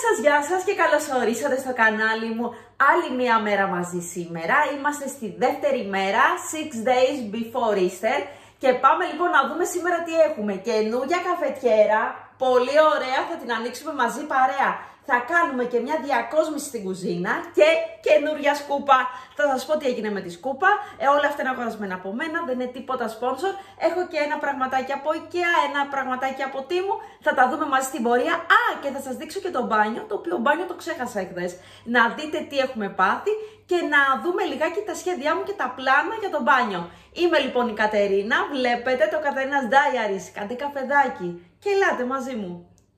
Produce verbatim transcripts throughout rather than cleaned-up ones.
σας, γεια σας και καλώς ορίσατε στο κανάλι μου. Άλλη μία μέρα μαζί σήμερα. Είμαστε στη δεύτερη μέρα, six days before Easter. Και πάμε λοιπόν να δούμε σήμερα τι έχουμε. Καινούρια καφετιέρα, πολύ ωραία, θα την ανοίξουμε μαζί παρέα. Θα κάνουμε και μια διακόσμηση στην κουζίνα και καινούρια σκούπα. Θα σας πω τι έγινε με τη σκούπα. Ε, όλα αυτά είναι αγορασμένα από μένα, δεν είναι τίποτα sponsor. Έχω και ένα πραγματάκι από IKEA, ένα πραγματάκι από Temu. Θα τα δούμε μαζί στην πορεία. Α, και θα σας δείξω και το μπάνιο, το οποίο μπάνιο το ξέχασα εχθές. Να δείτε τι έχουμε πάθει και να δούμε λιγάκι τα σχέδιά μου και τα πλάνα για το μπάνιο. Είμαι λοιπόν η Κατερίνα, βλέπετε το Κατερίνας Diaries. Κάντε καφεδάκι και ελάτε μαζί μου.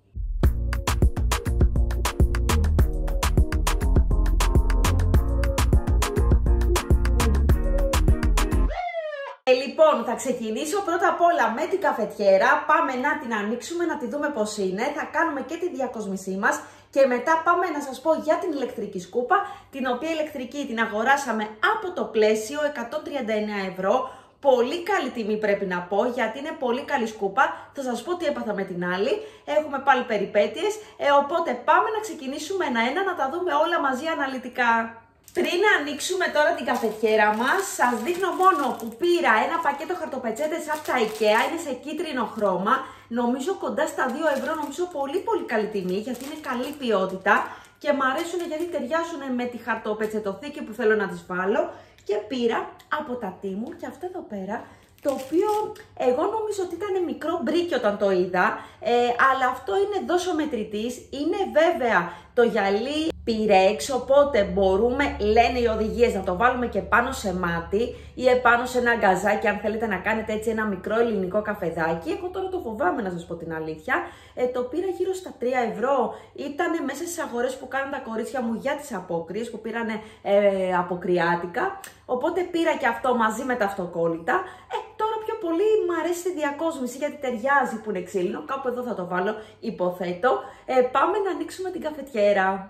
Ε, λοιπόν, θα ξεκινήσω πρώτα απ' όλα με την καφετιέρα. Πάμε να την ανοίξουμε, να τη δούμε πώς είναι. Θα κάνουμε και τη διακόσμησή μας. Και μετά πάμε να σας πω για την ηλεκτρική σκούπα, την οποία ηλεκτρική την αγοράσαμε από το Πλαίσιο, εκατόν τριάντα εννέα ευρώ. Πολύ καλή τιμή πρέπει να πω, γιατί είναι πολύ καλή σκούπα. Θα σας πω τι έπαθα με την άλλη. Έχουμε πάλι περιπέτειες, ε, οπότε πάμε να ξεκινήσουμε ένα-ένα, να τα δούμε όλα μαζί αναλυτικά. Πριν ανοίξουμε τώρα την καφετιέρα μας, σας δείχνω μόνο που πήρα ένα πακέτο χαρτοπετσέτες από τα IKEA, είναι σε κίτρινο χρώμα, νομίζω κοντά στα δύο ευρώ, νομίζω πολύ πολύ καλή τιμή, γιατί είναι καλή ποιότητα και μου αρέσουν γιατί ταιριάζουν με τη χαρτοπετσετοθήκη που θέλω να τις βάλω. Και πήρα από τα Temu και αυτό εδώ πέρα, το οποίο εγώ νομίζω ότι ήταν μικρό μπρίκι όταν το είδα, ε, αλλά αυτό είναι δοσομετρητής, είναι βέβαια το γυαλί πυρέξ, οπότε μπορούμε, λένε οι οδηγίες, να το βάλουμε και πάνω σε μάτι ή επάνω σε ένα γκαζάκι αν θέλετε να κάνετε έτσι ένα μικρό ελληνικό καφεδάκι. Εγώ τώρα το φοβάμαι να σας πω την αλήθεια, ε, το πήρα γύρω στα τρία ευρώ, ήταν μέσα στις αγορές που κάνουν τα κορίτσια μου για τις απόκριες, που πήραν ε, αποκριάτικα, οπότε πήρα και αυτό μαζί με τα αυτοκόλλητα. Ε, τώρα πιο πολύ μου αρέσει τη διακόσμηση γιατί ταιριάζει που είναι ξύλινο, κάπου εδώ θα το βάλω υποθέτω. Ε, πάμε να ανοίξουμε την καφετιέρα.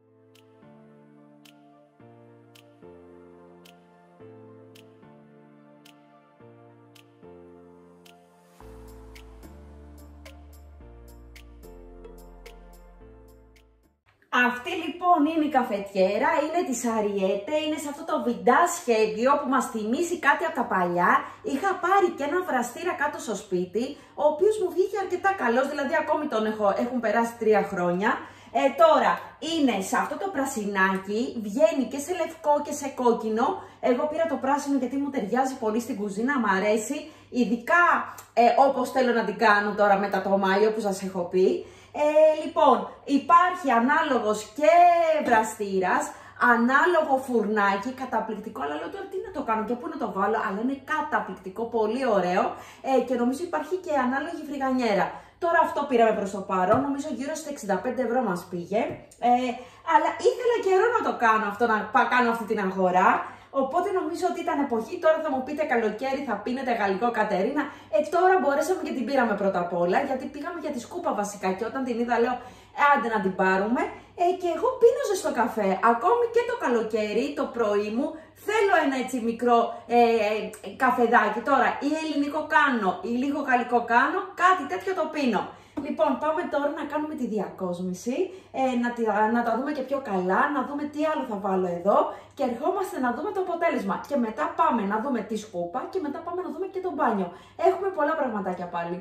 Αυτή λοιπόν είναι η καφετιέρα, είναι της Ariete, είναι σε αυτό το βιντά σχέδιο που μας θυμίσει κάτι από τα παλιά. Είχα πάρει και ένα βραστήρα κάτω στο σπίτι, ο οποίος μου βγήκε αρκετά καλός, δηλαδή ακόμη τον έχω, έχουν περάσει τρία χρόνια. Ε, τώρα είναι σε αυτό το πρασινάκι, βγαίνει και σε λευκό και σε κόκκινο. Εγώ πήρα το πράσινο γιατί μου ταιριάζει πολύ στην κουζίνα, μου αρέσει, ειδικά ε, όπως θέλω να την κάνω τώρα μετά το Μάιο που σας έχω πει. Ε, λοιπόν, υπάρχει ανάλογος και βραστήρας, ανάλογο φουρνάκι, καταπληκτικό, αλλά λέω τώρα τι να το κάνω και πού να το βάλω, αλλά είναι καταπληκτικό, πολύ ωραίο, ε, και νομίζω υπάρχει και ανάλογη φρυγανιέρα. Τώρα αυτό πήραμε προς το παρόν, νομίζω γύρω στα εξήντα πέντε ευρώ μας πήγε, ε, αλλά ήθελα καιρό να το κάνω αυτό, να κάνω αυτή την αγορά. Οπότε νομίζω ότι ήταν εποχή, τώρα θα μου πείτε καλοκαίρι θα πίνετε γαλλικό Κατερίνα. Ε, τώρα μπορέσαμε και την πήραμε πρώτα απ' όλα, γιατί πήγαμε για τη σκούπα βασικά και όταν την είδα λέω ε, άντε να την πάρουμε. Ε, και εγώ πίνω στο καφέ, ακόμη και το καλοκαίρι, το πρωί μου, θέλω ένα έτσι μικρό ε, ε, καφεδάκι. Τώρα ή ελληνικό κάνω ή λίγο γαλλικό κάνω, κάτι τέτοιο το πίνω. Λοιπόν, πάμε τώρα να κάνουμε τη διακόσμηση, ε, να, τη, να τα δούμε και πιο καλά, να δούμε τι άλλο θα βάλω εδώ και ερχόμαστε να δούμε το αποτέλεσμα. Και μετά πάμε να δούμε τη σκούπα και μετά πάμε να δούμε και το μπάνιο. Έχουμε πολλά πραγματάκια πάλι.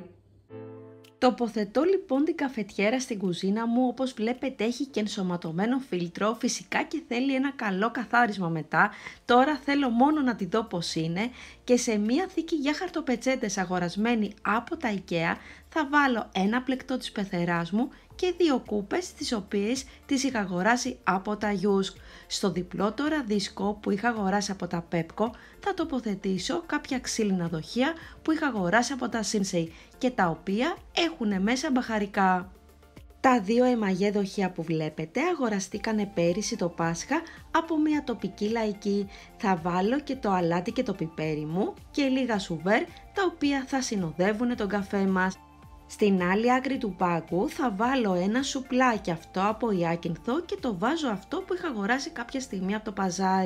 Τοποθετώ λοιπόν την καφετιέρα στην κουζίνα μου, όπως βλέπετε έχει και ενσωματωμένο φίλτρο, φυσικά και θέλει ένα καλό καθάρισμα μετά. Τώρα θέλω μόνο να τη δω πώς είναι και σε μία θήκη για χαρτοπετσέτες αγορασμένη από τα IKEA θα βάλω ένα πλεκτό της πεθεράς μου και δύο κούπες τις οποίες τις είχα αγοράσει από τα Yusk. Στο διπλό τώρα δίσκο που είχα αγοράσει από τα Pepco θα τοποθετήσω κάποια ξύλινα δοχεία που είχα αγοράσει από τα Sensei και τα οποία έχουν μέσα μπαχαρικά. Τα δύο εμαγέ δοχεία που βλέπετε αγοραστήκανε πέρυσι το Πάσχα από μια τοπική λαϊκή. Θα βάλω και το αλάτι και το πιπέρι μου και λίγα σουβέρ τα οποία θα συνοδεύουν τον καφέ μας. Στην άλλη άκρη του πάγκου θα βάλω ένα σουπλάκι αυτό από Ιάκυνθο και το βάζω αυτό που είχα αγοράσει κάποια στιγμή από το παζάρι.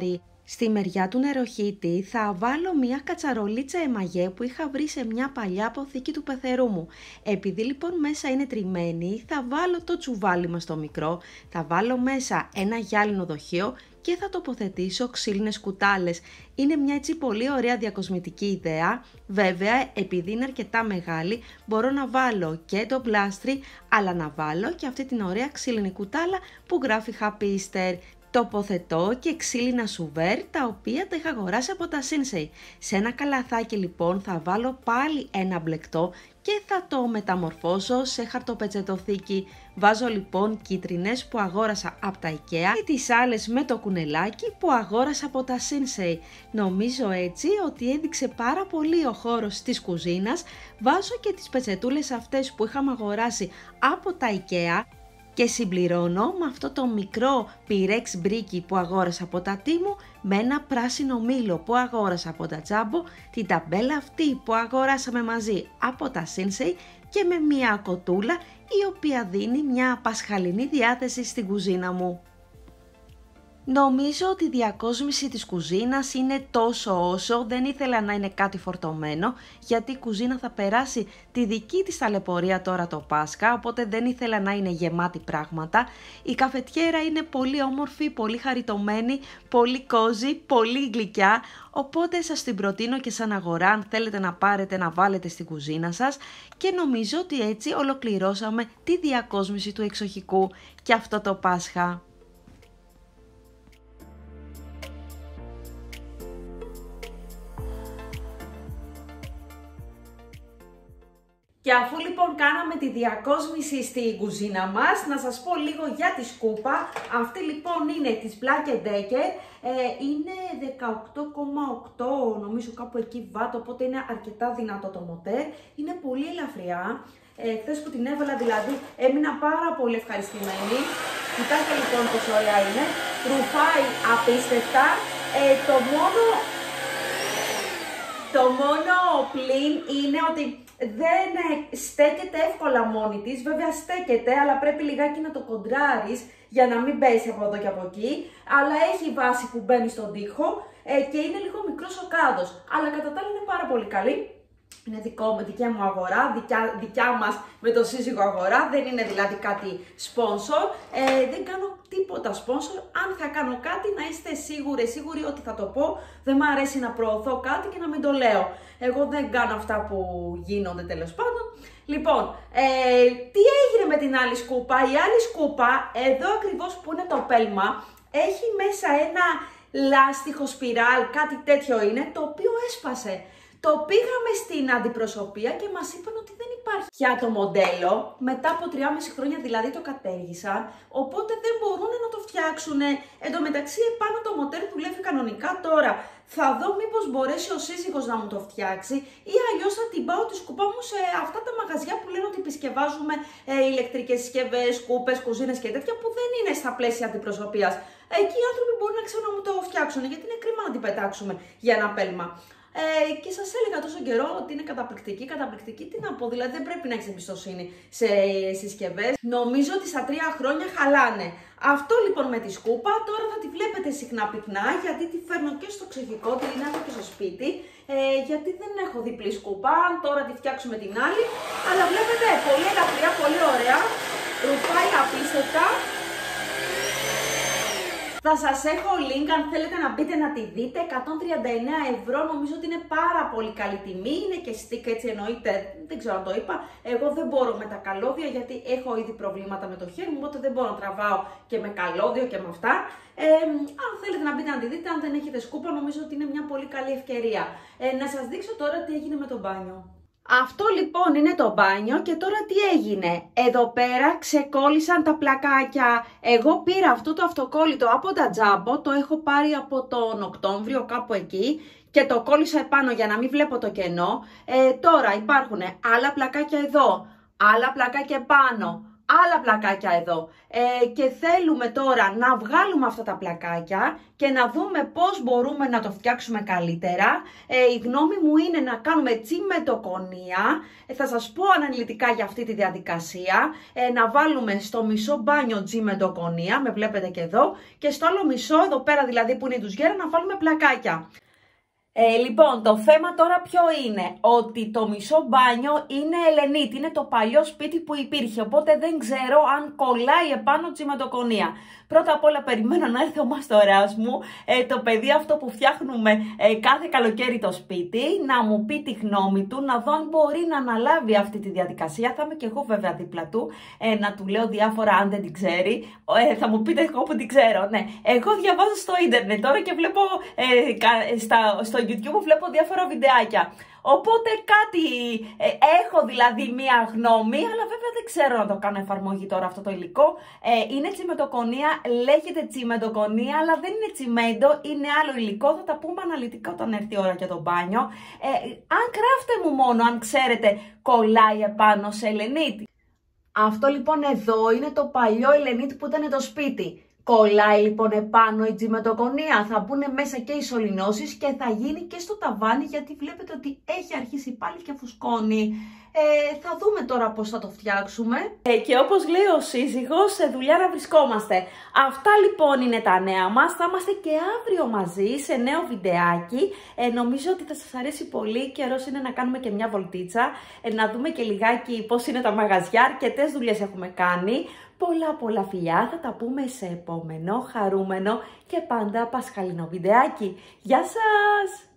Στη μεριά του νεροχύτη θα βάλω μια κατσαρολίτσα εμαγέ που είχα βρει σε μια παλιά αποθήκη του πεθερού μου. Επειδή λοιπόν μέσα είναι τριμμένη, θα βάλω το τσουβάλι μας το μικρό, θα βάλω μέσα ένα γυάλινο δοχείο και θα τοποθετήσω ξύλινες κουτάλες. Είναι μια έτσι πολύ ωραία διακοσμητική ιδέα. Βέβαια, επειδή είναι αρκετά μεγάλη, μπορώ να βάλω και το πλάστρι, αλλά να βάλω και αυτή την ωραία ξύλινη κουτάλα που γράφει Happy Easter. Τοποθετώ και ξύλινα σουβέρ, τα οποία τα είχα αγοράσει από τα Sinsei. Σε ένα καλαθάκι λοιπόν θα βάλω πάλι ένα μπλεκτό και θα το μεταμορφώσω σε χαρτοπετσετοθήκη. Βάζω λοιπόν κίτρινες που αγόρασα από τα IKEA και τις άλλες με το κουνελάκι που αγόρασα από τα Sinsei. Νομίζω έτσι ότι έδειξε πάρα πολύ ο χώρος της κουζίνας. Βάζω και τις πετσετούλες αυτές που είχαμε αγοράσει από τα IKEA. Και συμπληρώνω με αυτό το μικρό πυρέξ μπρίκι που αγόρασα από τα Temu, με ένα πράσινο μήλο που αγόρασα από τα Jumbo, την ταμπέλα αυτή που αγοράσαμε μαζί από τα Sinsei και με μια κοτούλα η οποία δίνει μια πασχαλινή διάθεση στην κουζίνα μου. Νομίζω ότι η διακόσμηση της κουζίνας είναι τόσο όσο, δεν ήθελα να είναι κάτι φορτωμένο, γιατί η κουζίνα θα περάσει τη δική της ταλαιπωρία τώρα το Πάσχα, οπότε δεν ήθελα να είναι γεμάτη πράγματα. Η καφετιέρα είναι πολύ όμορφη, πολύ χαριτωμένη, πολύ κόζι, πολύ γλυκιά, οπότε σας την προτείνω και σαν αγορά αν θέλετε να πάρετε να βάλετε στην κουζίνα σας, και νομίζω ότι έτσι ολοκληρώσαμε τη διακόσμηση του εξοχικού και αυτό το Πάσχα. Και αφού λοιπόν κάναμε τη διακόσμηση στην κουζίνα μας, να σας πω λίγο για τη σκούπα. Αυτή λοιπόν είναι της Black and Decker, ε, είναι δεκαοκτώ κόμμα οκτώ νομίζω κάπου εκεί βάτ, οπότε είναι αρκετά δυνατό το μοτέρ, είναι πολύ ελαφριά. Ε, χθες που την έβαλα δηλαδή έμεινα πάρα πολύ ευχαριστημένη. Κοιτάξτε λοιπόν πόσο ωραία είναι, ρουφάει απίστευτα, ε, το μόνο... Το μόνο πλην είναι ότι δεν στέκεται εύκολα μόνη της, βέβαια στέκεται, αλλά πρέπει λιγάκι να το κοντράρεις για να μην πέσει από εδώ και από εκεί, αλλά έχει βάση που μπαίνει στον τοίχο ε, και είναι λίγο μικρός ο κάδος, αλλά κατά τα άλλα είναι πάρα πολύ καλή. Είναι δικό με δικιά μου αγορά, δικιά, δικιά μας με το σύζυγο αγορά, δεν είναι δηλαδή κάτι sponsor, ε, δεν κάνω τίποτα sponsor. Αν θα κάνω κάτι να είστε σίγουροι, σίγουροι ότι θα το πω, δεν μου αρέσει να προωθώ κάτι και να μην το λέω. Εγώ δεν κάνω αυτά που γίνονται τέλος πάντων. Λοιπόν, ε, τι έγινε με την άλλη σκούπα? Η άλλη σκούπα, εδώ ακριβώς που είναι το πέλμα, έχει μέσα ένα λάστιχο σπιράλ, κάτι τέτοιο είναι, το οποίο έσπασε. Το πήγαμε στην αντιπροσωπεία και μας είπαν ότι δεν υπάρχει πια το μοντέλο. Μετά από τριάμισι χρόνια δηλαδή το κατέργησαν, οπότε δεν μπορούν να το φτιάξουν. Εν τω μεταξύ επάνω το μοντέλο δουλεύει κανονικά τώρα. Θα δω μήπως μπορέσει ο σύζυγος να μου το φτιάξει ή αλλιώς θα την πάω τη σκούπα μου σε αυτά τα μαγαζιά που λένε ότι επισκευάζουμε ε, ηλεκτρικές συσκευές, σκούπες, κουζίνες και τέτοια που δεν είναι στα πλαίσια αντιπροσωπείας. Εκεί οι άνθρωποι μπορούν να ξέρουν να μου το φτιάξουν, γιατί είναι κρίμα να την πετάξουμε για ένα πέλμα. Ε, και σας έλεγα τόσο καιρό ότι είναι καταπληκτική, καταπληκτική, τι να πω, δηλαδή δεν πρέπει να έχεις εμπιστοσύνη σε συσκευές. Νομίζω ότι στα τρία χρόνια χαλάνε. Αυτό λοιπόν με τη σκούπα, τώρα θα τη βλέπετε συχνά πυκνά, γιατί τη φέρνω και στο εξοχικό, την έχω και στο σπίτι, ε, γιατί δεν έχω διπλή σκούπα, τώρα τη φτιάξουμε την άλλη, αλλά βλέπετε, πολύ ελαφριά, πολύ ωραία, ρουφάει απίστευτα. Θα σας έχω link αν θέλετε να μπείτε να τη δείτε, εκατόν τριάντα εννέα ευρώ, νομίζω ότι είναι πάρα πολύ καλή τιμή, είναι και stick έτσι εννοείται, δεν ξέρω αν το είπα, εγώ δεν μπορώ με τα καλώδια γιατί έχω ήδη προβλήματα με το χέρι μου, οπότε δεν μπορώ να τραβάω και με καλώδιο και με αυτά. Ε, αν θέλετε να μπείτε να τη δείτε, αν δεν έχετε σκούπα, νομίζω ότι είναι μια πολύ καλή ευκαιρία. Ε, να σας δείξω τώρα τι έγινε με το μπάνιο. Αυτό λοιπόν είναι το μπάνιο και τώρα τι έγινε? Εδώ πέρα ξεκόλλησαν τα πλακάκια. Εγώ πήρα αυτό το αυτοκόλλητο από τα Jumbo, το έχω πάρει από τον Οκτώβριο κάπου εκεί και το κόλλησα επάνω για να μην βλέπω το κενό. Ε, τώρα υπάρχουν άλλα πλακάκια εδώ, άλλα πλακάκια επάνω, άλλα πλακάκια εδώ. Ε, και θέλουμε τώρα να βγάλουμε αυτά τα πλακάκια και να δούμε πώς μπορούμε να το φτιάξουμε καλύτερα. Ε, η γνώμη μου είναι να κάνουμε τσιμεντοκονία. Ε, θα σας πω αναλυτικά για αυτή τη διαδικασία. Ε, να βάλουμε στο μισό μπάνιο τσιμεντοκονία, με βλέπετε και εδώ, και στο άλλο μισό, εδώ πέρα δηλαδή που είναι η ντουζιέρα, να βάλουμε πλακάκια. Ε, λοιπόν, το θέμα τώρα ποιο είναι, ότι το μισό μπάνιο είναι ελενίτη, είναι το παλιό σπίτι που υπήρχε, οπότε δεν ξέρω αν κολλάει επάνω τσιμεντοκονία. Πρώτα απ' όλα περιμένω να έρθει ο μαστοράς μου, ε, το παιδί αυτό που φτιάχνουμε ε, κάθε καλοκαίρι το σπίτι, να μου πει τη γνώμη του, να δω αν μπορεί να αναλάβει αυτή τη διαδικασία. Θα είμαι και εγώ βέβαια δίπλα του, ε, να του λέω διάφορα αν δεν την ξέρει. Ε, θα μου πείτε εγώ που την ξέρω, ναι. Εγώ διαβάζω στο ίντερνετ τώρα και βλέπω ε, στα, στο YouTube βλέπω διάφορα βιντεάκια. Οπότε κάτι ε, έχω δηλαδή μία γνώμη, αλλά βέβαια δεν ξέρω να το κάνω εφαρμογή τώρα αυτό το υλικό. Ε, είναι τσιμεντοκονία, λέγεται τσιμεντοκονία, αλλά δεν είναι τσιμέντο, είναι άλλο υλικό. Θα τα πούμε αναλυτικά όταν έρθει η ώρα για το μπάνιο. Ε, αν κράφτε μου μόνο, αν ξέρετε, κολλάει επάνω σε ελενίτη. Αυτό λοιπόν εδώ είναι το παλιό ελενίτη που ήταν το σπίτι. Κολλάει λοιπόν επάνω η τσιμεντοκονία, θα μπουν μέσα και οι σωληνώσεις και θα γίνει και στο ταβάνι, γιατί βλέπετε ότι έχει αρχίσει πάλι και φουσκώνει. Ε, θα δούμε τώρα πώς θα το φτιάξουμε. Ε, και όπως λέει ο σύζυγος, σε δουλειά να βρισκόμαστε. Αυτά λοιπόν είναι τα νέα μας. Θα είμαστε και αύριο μαζί σε νέο βιντεάκι. Ε, νομίζω ότι θα σας αρέσει πολύ. Καιρός είναι να κάνουμε και μια βολτίτσα. Ε, να δούμε και λιγάκι πώς είναι τα μαγαζιά. Αρκετές δουλειές έχουμε κάνει. Πολλά πολλά φιλιά, θα τα πούμε σε επόμενο χαρούμενο και πάντα πασχαλινό βιντεάκι. Γεια σας!